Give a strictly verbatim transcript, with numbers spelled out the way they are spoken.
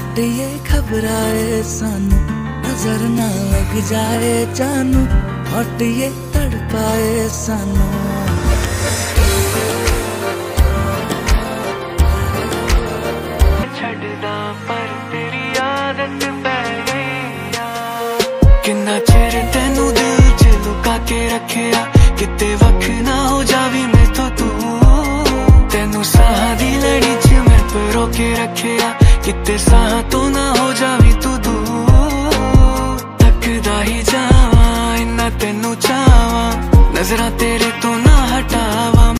हट ये घबराए सानू, नजर ना लग जाए जानू, हट ये तड़पाए सानू। छड़दा पर तेरी आदत पै गई आ, किन्ना चिर तेनू दिल च लुका के रखेआ, किते वख ना हो जावी मेथों तू, तेनू साह दी लड़ी च मैं परो के रखेआ, किते साह तो ना हो जावी तू दूर। थकदा ही जावां इन्ना तेनू चाहवां, नजरां तेरे तो ना हटावां।